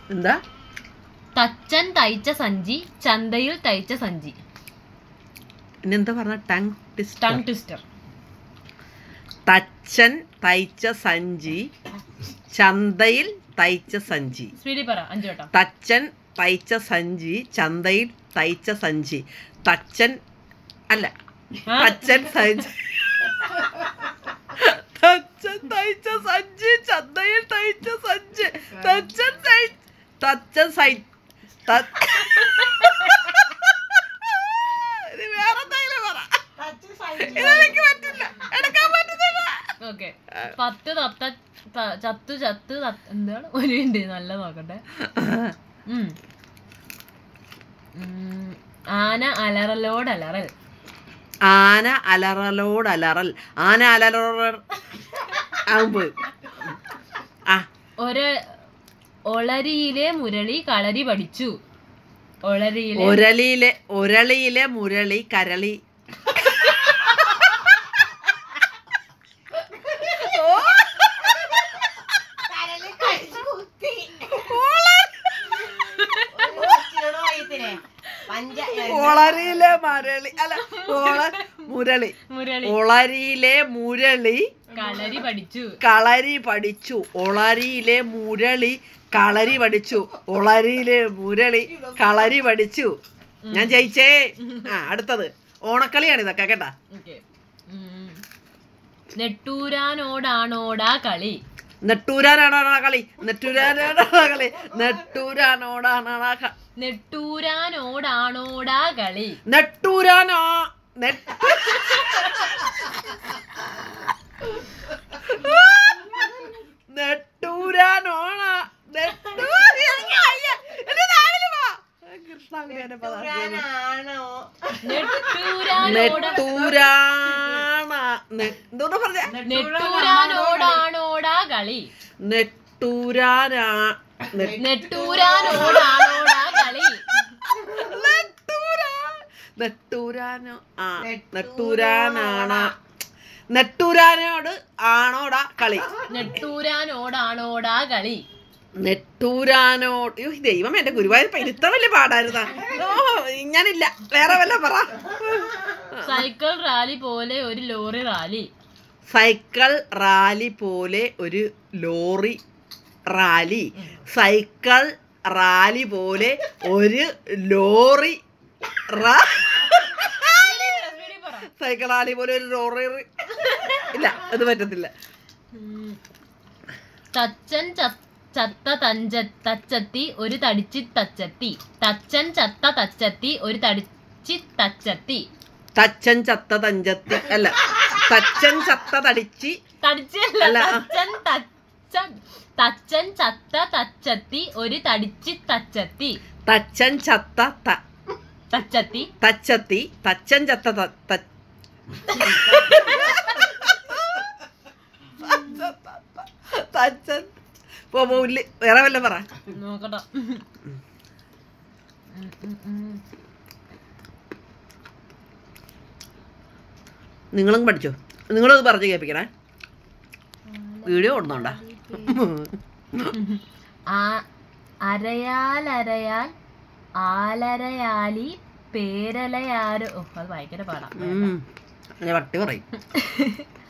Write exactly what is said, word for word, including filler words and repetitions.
എന്താ? തച്ചൻ തയ്ച്ച സഞ്ചി ചന്തയിൽ തയ്ച്ച സഞ്ചി. ഇനെന്താ പറഞ്ഞ? Tongue tongue twister. തച്ചൻ തയ്ച്ച സഞ്ചി ചന്തയിൽ തയ്ച്ച സഞ്ചി. സ്പീഡിൽ പറ അഞ്ചു വട്ടം. തച്ചൻ തയ്ച്ച സഞ്ചി ചന്തയിൽ തയ്ച്ച സഞ്ചി. തച്ചൻ അല്ല തച്ചൻ സഞ്ചി തച്ചൻ തയ്ച്ച സഞ്ചി ചന്തയിൽ തയ്ച്ച സഞ്ചി. തച്ചൻ തച്ചൻ സൈ ഓക്കെ. പത്ത് തത്ത ചത്തു ചത്ത് എന്താണ് ഒരു മിനിറ്റ് നല്ല നോക്കട്ടെ. ആന അലറലോട് അലറൽ. ആന അലറലോട് അലറൽ. ആന അലറൽ ആകുമ്പോ ഒരു ഒളരിയിലെ മുരളി കളരി പഠിച്ചു. ഒളരിയിലെ ഒരളിയിലെ ഒരളിയിലെ മുരളി കരളി. ഒളരിയിലെ മരളി അല്ല മുരളി ഒളരിയിലെ മുരളി കളരി പഠിച്ചു. കളരി പഠിച്ചു. ഒളരിയിലെ മുരളി കളരി പഠിച്ചു. ഒളരിയിലെ മുരളി കളരി പഠിച്ചു. ഞാൻ ജയിച്ചേ. ആ അടുത്തത് ഓണക്കളിയാണ് ഇതൊക്കെ കേട്ടാ. നെട്ടൂരാനോടാണോടാ കളി. നെട്ടൂരാനാണോ കളി? നെട്ടൂരാനാണോ കളി? നെട്ടൂരാനോടാണോ കളി? നെട്ടൂരാനോടാണോടാ കളി. നെട്ടൂരാനോ നെട്ടൂരാനോണ നെട്ടൂരാനോടാണോടാ കളി. നെട്ടൂരാനാ നെട്ടൂരാനോടാണോടാ കളി. നെട്ടൂരാനോ ആ നെട്ടൂരാനാണ നെട്ടൂരാനോട് ആണോടാ കളി. നെട്ടൂരാനോടാണോടാ കളി. നെട്ടൂരാനോട്. ദൈവം എന്റെ ഗുരുവായൂർ ഇരുത്ത വലിയ പാടായിരുന്ന. ഓ ഞാനില്ല, വേറെ വല്ല പറ. സൈക്കിൾ റാലി പോലെ ഒരു ലോറി റാലി. സൈക്കിൾ റാലി പോലെ ഒരു ലോറി റാലി. സൈക്കിൾ റാലി പോലെ ഒരു ലോറി സൈക്കിൾ റാലി പോലെ ഒരു ലോറി. ഇല്ല അത് പറ്റത്തില്ല. തച്ചൻ ചത്ത തഞ്ച തച്ചത്തി ഒരു തടിച്ചി തച്ചത്തി. തച്ചൻ ചത്ത തച്ചത്തി ഒരു തടിച്ചി തച്ചത്തി. തച്ചൻ ചത്ത തഞ്ചത്തി അല്ല തച്ചൻ ചത്ത തടിച്ചി തടിച്ചല്ല. തച്ചൻ തച്ചൻ തച്ചൻ ചത്ത തച്ചത്തി ഒരു തടിച്ചി തച്ചത്തി. തച്ചൻ ചത്ത തച്ചത്തി തച്ചത്തി. തച്ചൻ ചത്ത തച്ചൻ. വേറെ വല്ല പറ നോക്കട്ടെ. നിങ്ങളും പഠിച്ചോ? നിങ്ങളത് പറഞ്ഞു കേൾപ്പിക്കണേ. വീഡിയോ ഓടുന്നുണ്ടാ? അരയാലരയാൽ ആലരയാലി പേരലയാരോ. അത് ഭയങ്കര പാടാം. വട്ടി പറയും.